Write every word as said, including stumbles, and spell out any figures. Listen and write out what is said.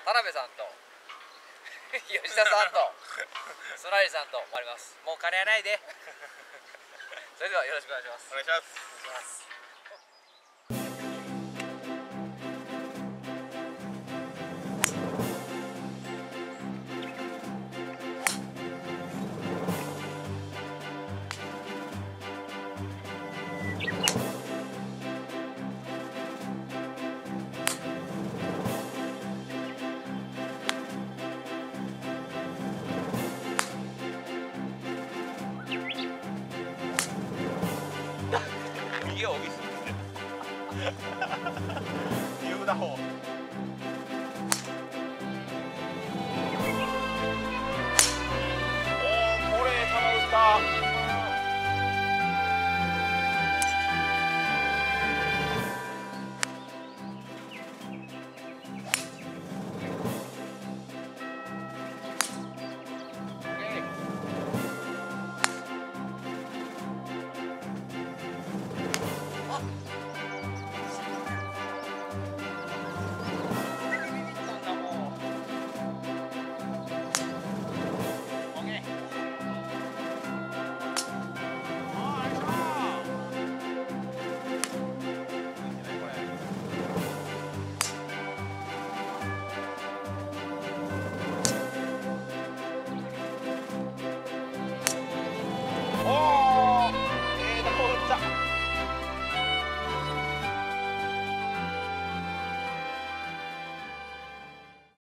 田辺さんと吉田さんとソナリさんと回ります。もう金はないでそれではよろしくお願いします。 お願いします。